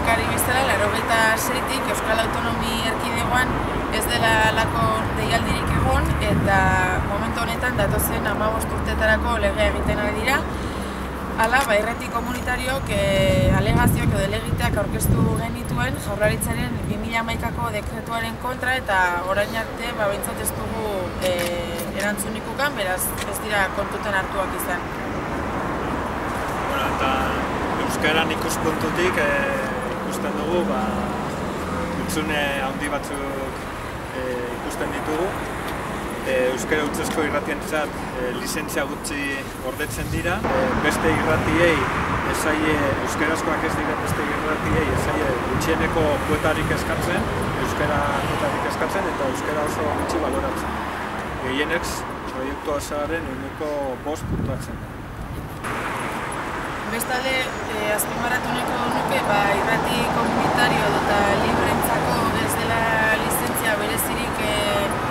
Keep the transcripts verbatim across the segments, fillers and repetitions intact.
ekarri bezala, laurogeita seitik Euskal Autonomi Erkidegoan ez dela halako deialdirik egon, eta momentu honetan datozen hamabost urteetarako legea egiten ari dira. Hala, ba, irrati komunitarioak e, alegazioak edo helegiteak aurkeztu genituen Jaurlaritzaren bi mila hamaikako dekretuaren kontra, eta orain arte ba, behintzat ez dugu e, erantzunik ukan, beraz ez dira kontutan hartuak izan. Bueno, eta euskaran ikuspuntutik e, ikusten dugu, ba, hutsune handi batzuk e, ikusten ditugu. E, euskara hutsezko irratientzat e, lizentzia gutxi gordetzen dira. E, beste irratiei, esaie, euskarazkoak ez dira beste irratiei, esaie gutxieneko kuotarik eskatzen, euskara kuotarik eskatzen eta euskara oso gutxi baloratzen. Gehienek proiektu osoaren ehuneko bost puntuatzen da. Bestalde, e, azpimarratu nahiko nuke, ba, irrati komunitario eta libreentzako ez dela lizentzia berezirik e,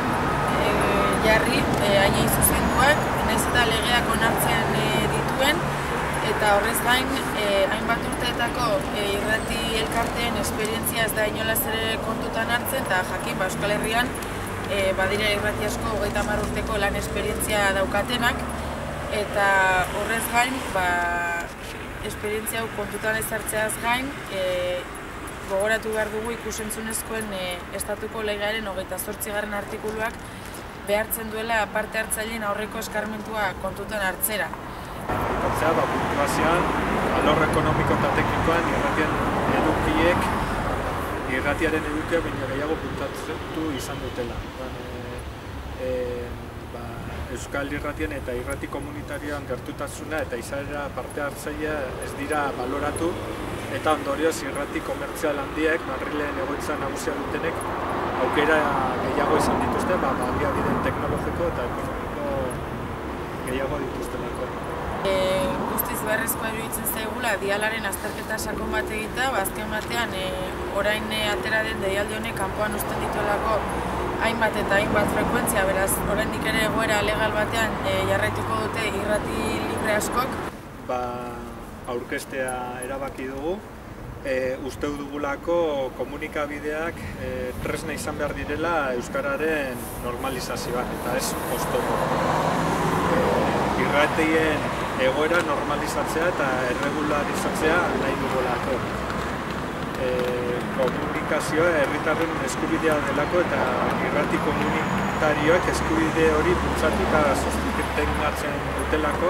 jarri, hainei e, zuzenduak, nahiz eta legeak onartzen e, dituen, eta horrez gain, e, hainbat urteetako e, irrati elkarteen esperientzia ez da inolaz ere kontutan hartzen, eta jakin, ba, Euskal Herrian e, badira irrati asko hogeita hamar urteko lan esperientzia daukatenak, eta horrez gain, ba, esperientzia hau kontutan ez hartzeaz gain, e, gogoratu behar dugu ikusentzunezkoen e, estatuko legearen hogeita zortzigarren artikuluak behartzen duela parte hartzaileen aurreko eskarmentua kontutan hartzera. Aipatzea, ba, puntuazioan, alor ekonomiko eta teknikoan irratien edukiek, irratiaren edukia baino gehiago puntatu izan dutela. E, e, ba, Euskal irratien eta irrati komunitarioan gertutasuna eta izaera parte hartzailea ez dira baloratu, eta ondorioz irrati komertzial handiek, Madrilen egoitza nagusia dutenek, aukera gehiago izan dituzte, ba, baliabide teknologiko eta ekonomiko gehiago dituztelako. E, guztiz beharrezkoa iruditzen zaigula dialaren azterketa sakon bat egitea, ba, azken batean e, orain e, atera den deialdi honek kanpoan uzten dituelako hainbat eta hainbat frekuentzia, beraz oraindik ere egoera legal batean e, jarraituko dute irrati libre askok. Ba, aurkeztea erabaki dugu. E, uste dugulako komunikabideak e, tresna izan behar direla euskararen normalizazioan, eta ez oztopo. E, irratien egoera normalizatzea eta erregularizatzea nahi dugulako. E, komunikazioa herritarren eskubidea delako eta irrati komunitarioek eskubide hori bultzatu eta sostengatzen dutelako.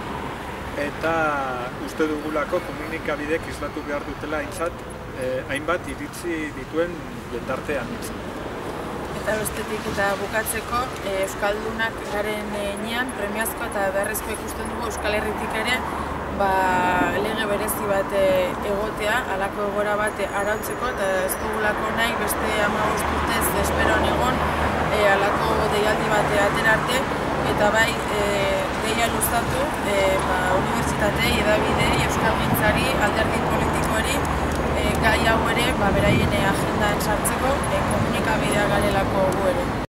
Eta uste dugulako komunikabidek islatu behar dutela aintzat, eh, hainbat iritzi dituen jendartean. Eta bestetik eta bukatzeko, e, Euskaldunak garen enean, premiazko eta beharrezko ikusten dugu Euskal Herritik ere, ba, lege berezi bat e, egotea, halako egoera bat arautzeko, eta ez dugulako nahi beste hamabost urtez esperon egon, e, halako deialdi bat atera arte, eta bai, e, deia luzatu, e, ba, unibertsitatei, edabidei, euskalgintzari, alderdi politikoari, e, gai hau ere, ba, beraien agendan sartzeko, e, komunikabidea garelako gu ere.